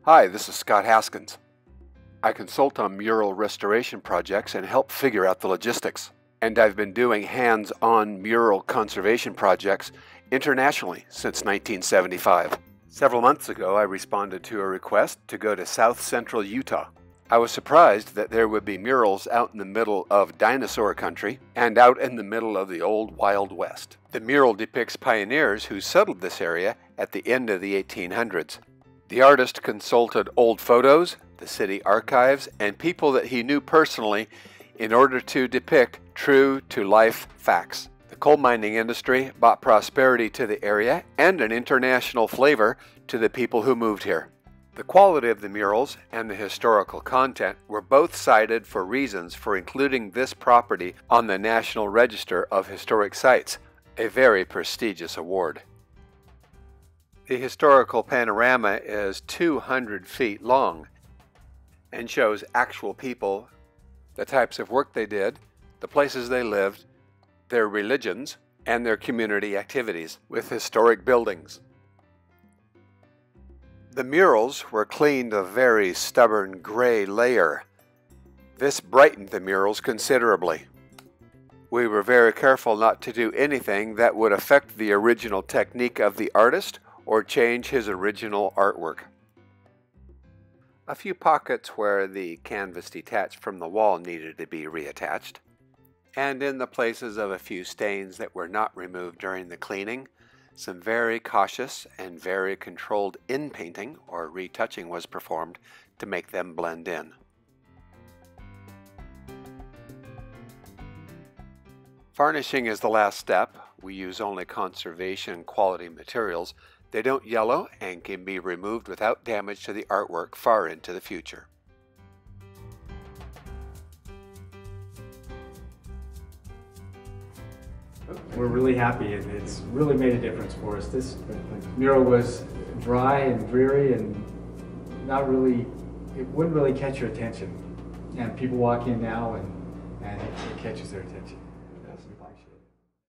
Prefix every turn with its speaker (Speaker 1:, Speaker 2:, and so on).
Speaker 1: Hi, this is Scott Haskins. I consult on mural restoration projects and help figure out the logistics. And I've been doing hands-on mural conservation projects internationally since 1975. Several months ago, I responded to a request to go to South Central Utah. I was surprised that there would be murals out in the middle of dinosaur country and out in the middle of the old Wild West. The mural depicts pioneers who settled this area at the end of the 1800s. The artist consulted old photos, the city archives, and people that he knew personally in order to depict true-to-life facts. The coal mining industry brought prosperity to the area and an international flavor to the people who moved here. The quality of the murals and the historical content were both cited for reasons for including this property on the National Register of Historic Sites, a very prestigious award. The historical panorama is 200 feet long and shows actual people, the types of work they did, the places they lived, their religions, and their community activities with historic buildings. The murals were cleaned of a very stubborn gray layer. This brightened the murals considerably. We were very careful not to do anything that would affect the original technique of the artist or change his original artwork. A few pockets where the canvas detached from the wall needed to be reattached, and in the places of a few stains that were not removed during the cleaning, some very cautious and very controlled in-painting or retouching was performed to make them blend in. Varnishing is the last step. We use only conservation quality materials. They don't yellow and can be removed without damage to the artwork far into the future.
Speaker 2: We're really happy. It's really made a difference for us. This mural was dry and dreary and it wouldn't really catch your attention. And people walk in now and it catches their attention.